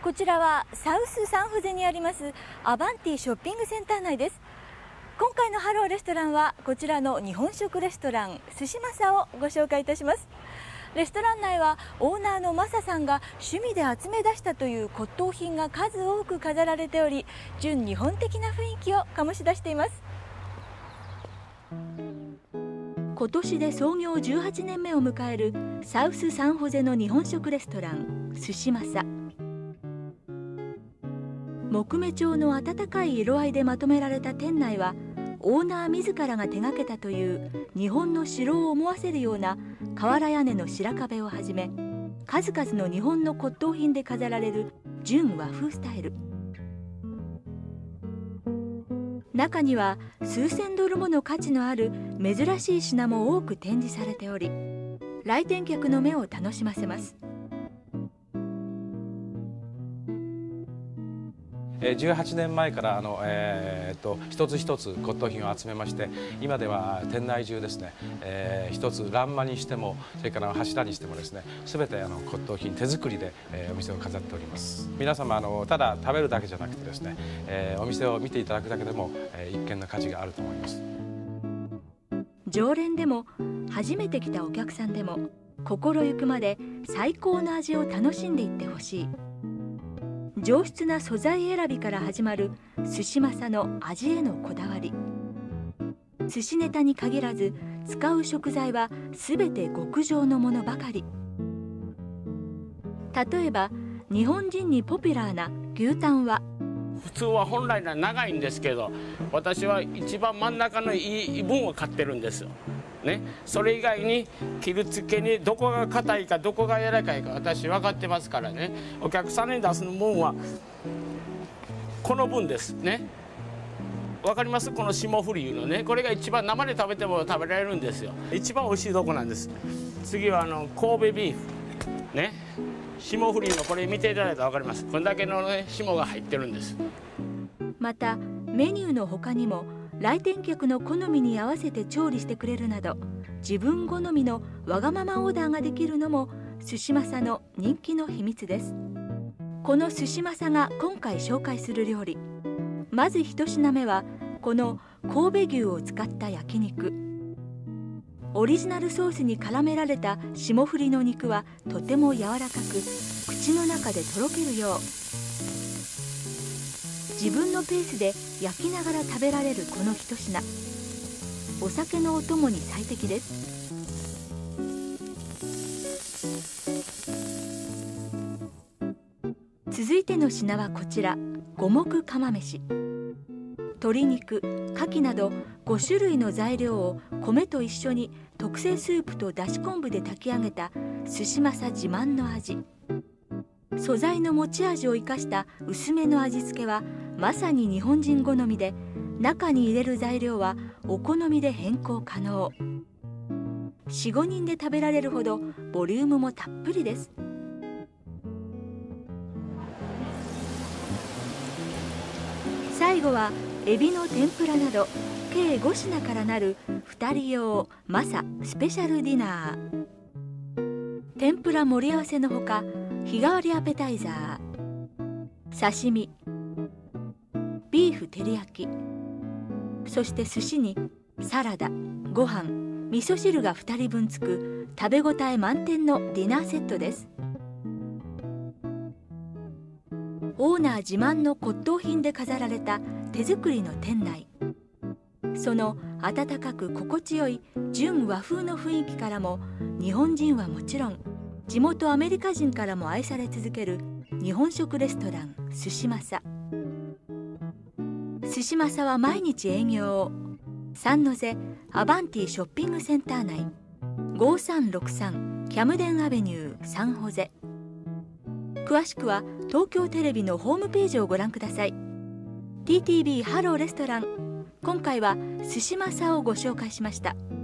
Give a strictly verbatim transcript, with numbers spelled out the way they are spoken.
こちらはサウスサンホゼにありますアバンティショッピングセンター内です。今回のハローレストランはこちらの日本食レストラン寿司マサをご紹介いたします。レストラン内はオーナーのマサさんが趣味で集め出したという骨董品が数多く飾られており、純日本的な雰囲気を醸し出しています。今年で創業じゅうはちねんめを迎えるサウスサンホゼの日本食レストラン寿司マサ。木目調の温かい色合いでまとめられた店内は、オーナー自らが手がけたという日本の城を思わせるような瓦屋根の白壁をはじめ、数々の日本の骨董品で飾られる純和風スタイル。中には数千ドルもの価値のある珍しい品も多く展示されており、来店客の目を楽しませます。 じゅうはちねんまえからあの、えー、と一つ一つ骨董品を集めまして、今では店内中ですね、えー、一つ欄間にしても、それから柱にしてもですね、全てあの骨董品手作りで、えー、お店を飾っております。皆様あのただ食べるだけじゃなくてですね、えー、お店を見ていただくだけでも、えー、一見の価値があると思います。 常連でも初めて来たお客さんでも、心ゆくまで最高の味を楽しんでいってほしい。上質な素材選びから始まる寿司マサの味へのこだわり。寿司ネタに限らず使う食材は全て極上のものばかり。例えば日本人にポピュラーな牛タンは、 普通は本来なら長いんですけど、私は一番真ん中のいい分を買ってるんですよ、ね、それ以外に切りつけにどこが硬いかどこが柔らかいか私分かってますからね。お客さんに出す分はこの分ですね。分かります？この霜降りいうのね、これが一番生で食べても食べられるんですよ。一番おいしいとこなんです。次はあの神戸ビーフね、霜降りのこれ見ていただいたら分かります。これだけの、ね、霜が入ってるんです。 またメニューの他にも来店客の好みに合わせて調理してくれるなど、自分好みのわがままオーダーができるのも寿司マサの人気の秘密です。この寿司マサが今回紹介する料理、まず一品目はこの神戸牛を使った焼肉。オリジナルソースに絡められた霜降りの肉はとても柔らかく、口の中でとろけるよう、自分のペースで焼きながら食べられるこの一品、お酒のお供に最適です。続いての品はこちら、五目釜飯。鶏肉、牡蠣などご種類の材料を米と一緒に特製スープとだし昆布で炊き上げた寿司マサ自慢の味。素材の持ち味を生かした薄めの味付けはまさに日本人好みで、中に入れる材料はお好みで変更可能。 よん、ごにんで食べられるほどボリュームもたっぷりです。最後はエビの天ぷらなど計ご品からなるふたり用マサスペシャルディナー。天ぷら盛り合わせのほか、日替わりアペタイザー、刺身、ビーフ照り焼き、そして寿司にサラダ、ご飯、味噌汁がふたりぶんつく食べ応え満点のディナーセットです。オーナー自慢の骨董品で飾られた手作りの店内、その温かく心地よい純和風の雰囲気からも、日本人はもちろん地元アメリカ人からも愛され続ける日本食レストラン寿司マサ。寿司マサは毎日営業。サンノゼアバンティショッピングセンター内、ごさんろくさんキャムデンアベニューサンホゼ。詳しくは東京テレビのホームページをご覧ください。 ティーティービー ハローレストラン、今回は寿司マサをご紹介しました。